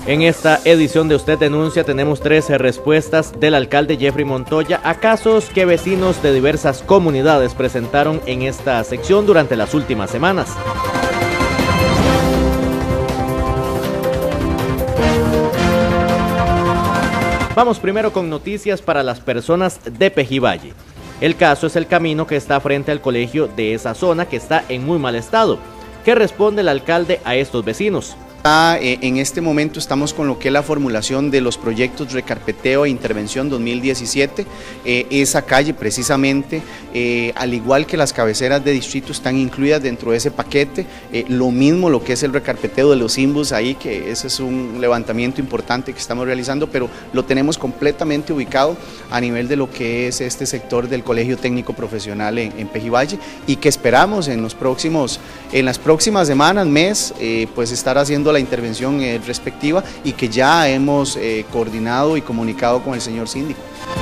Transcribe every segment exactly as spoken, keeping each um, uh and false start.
En esta edición de Usted Denuncia tenemos trece respuestas del alcalde Jeffrey Montoya a casos que vecinos de diversas comunidades presentaron en esta sección durante las últimas semanas. Vamos primero con noticias para las personas de Pejivalle. El caso es el camino que está frente al colegio de esa zona que está en muy mal estado. ¿Qué responde el alcalde a estos vecinos? En este momento estamos con lo que es la formulación de los proyectos Recarpeteo e Intervención dos mil diecisiete. Eh, esa calle precisamente, eh, al igual que las cabeceras de distrito, están incluidas dentro de ese paquete. Eh, lo mismo lo que es el recarpeteo de los imbus ahí, que ese es un levantamiento importante que estamos realizando, pero lo tenemos completamente ubicado a nivel de lo que es este sector del Colegio Técnico Profesional en, en Pejivalle, y que esperamos en los próximos, en las próximas semanas, mes, eh, pues estar haciendo la intervención eh, respectiva, y que ya hemos eh, coordinado y comunicado con el señor síndico.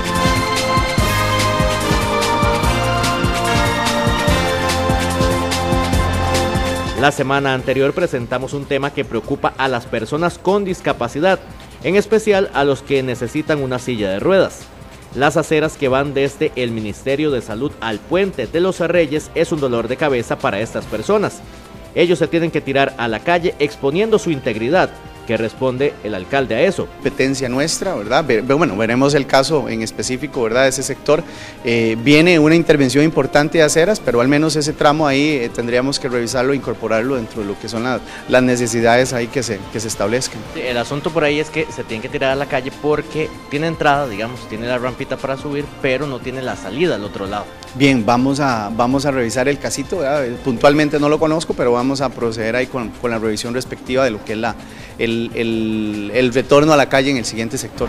La semana anterior presentamos un tema que preocupa a las personas con discapacidad, en especial a los que necesitan una silla de ruedas. Las aceras que van desde el Ministerio de Salud al Puente de los Reyes es un dolor de cabeza para estas personas. Ellos se tienen que tirar a la calle exponiendo su integridad. ¿Qué responde el alcalde a eso? Competencia nuestra, ¿verdad? Bueno, veremos el caso en específico, ¿verdad?, de ese sector. Eh, viene una intervención importante de aceras, pero al menos ese tramo ahí eh, tendríamos que revisarlo e incorporarlo dentro de lo que son la, las necesidades ahí que se, que se establezcan. El asunto por ahí es que se tienen que tirar a la calle porque tiene entrada, digamos, tiene la rampita para subir, pero no tiene la salida al otro lado. Bien, vamos a, vamos a revisar el casito, ¿verdad? Puntualmente no lo conozco, pero vamos a proceder ahí con, con la revisión respectiva de lo que es la, el, el, el retorno a la calle en el siguiente sector.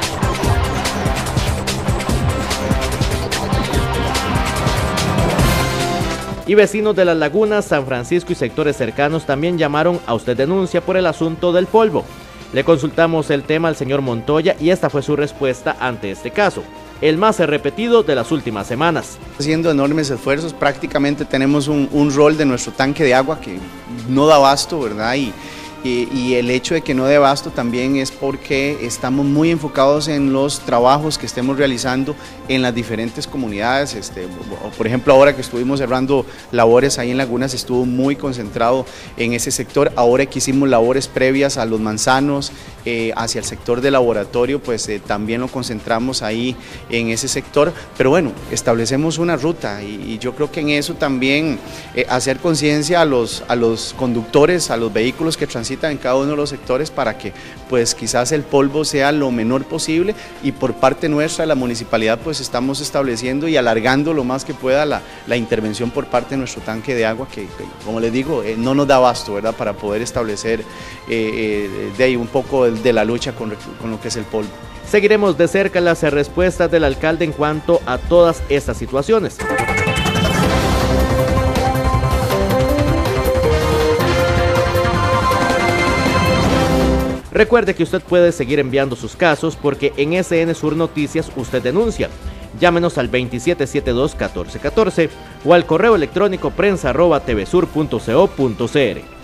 Y vecinos de Las Lagunas, San Francisco y sectores cercanos también llamaron a Usted Denuncia por el asunto del polvo. Le consultamos el tema al señor Montoya y esta fue su respuesta ante este caso, el más repetido de las últimas semanas. Haciendo enormes esfuerzos, prácticamente tenemos un, un rol de nuestro tanque de agua que no da abasto, ¿verdad? Y, y, y el hecho de que no dé abasto también es porque estamos muy enfocados en los trabajos que estemos realizando en las diferentes comunidades. Este, por ejemplo, ahora que estuvimos cerrando labores ahí en Lagunas, estuvo muy concentrado en ese sector. Ahora que hicimos labores previas a Los Manzanos, eh, hacia el sector de laboratorio, pues eh, también lo concentramos ahí en ese sector. Pero bueno, establecemos una ruta y, y yo creo que en eso también eh, hacer conciencia a los, a los conductores, a los vehículos que transitan en cada uno de los sectores, para que pues quizás el polvo sea lo menor posible, y por parte nuestra, la municipalidad, pues estamos estableciendo y alargando lo más que pueda la, la intervención por parte de nuestro tanque de agua, que, que como les digo, eh, no nos da abasto, ¿verdad?, para poder establecer eh, eh, de ahí un poco de, de la lucha con, con lo que es el polvo. Seguiremos de cerca las respuestas del alcalde en cuanto a todas estas situaciones. Recuerde que usted puede seguir enviando sus casos porque en S N Sur Noticias Usted Denuncia. Llámenos al veintisiete setenta y dos catorce catorce o al correo electrónico prensa arroba tvsur punto co punto cr.